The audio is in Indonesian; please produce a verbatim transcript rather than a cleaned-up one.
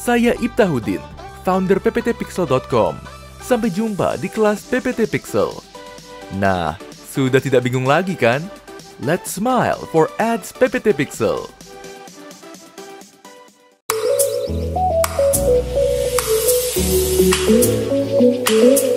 Saya Iftahudin, founder p p t pixel dot com. Sampai jumpa di kelas P P T Pixel. Nah, sudah tidak bingung lagi kan? Let's smile for ads P P T Pixel. Thank you.